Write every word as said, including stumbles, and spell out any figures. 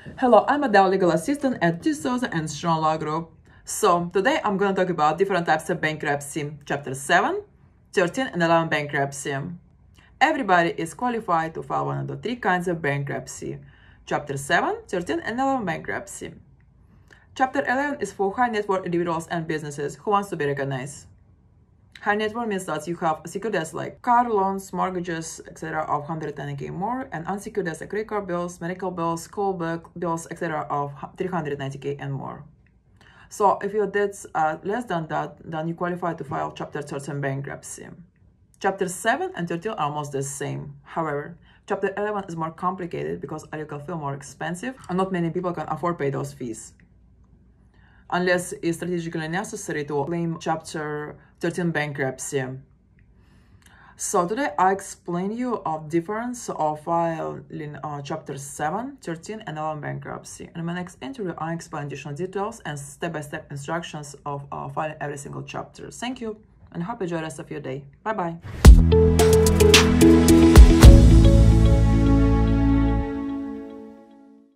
Hello, I'm Adele, legal assistant at D'Souza and Strong Law Group. So today I'm going to talk about different types of bankruptcy, Chapter seven, thirteen, and eleven bankruptcy. Everybody is qualified to file one of the three kinds of bankruptcy, Chapter seven, thirteen, and eleven bankruptcy. Chapter eleven is for high net worth individuals and businesses who wants to be recognized. High net worth means that you have secured debts like car loans, mortgages, et cetera of one hundred ten K more, and unsecured debts like credit card bills, medical bills, school bills, et cetera of three hundred ninety K and more. So if your debts are less than that, then you qualify to file Chapter thirteen bankruptcy. Chapter seven and thirteen are almost the same. However, Chapter eleven is more complicated because a legal fee more expensive, and not many people can afford to pay those fees, unless it's strategically necessary to claim Chapter thirteen bankruptcy. So today I explain you of difference of filing uh, Chapter seven, thirteen, and eleven bankruptcy. In my next interview, I explain additional details and step-by-step instructions of uh, filing every single chapter. Thank you, and hope you enjoy the rest of your day. Bye-bye.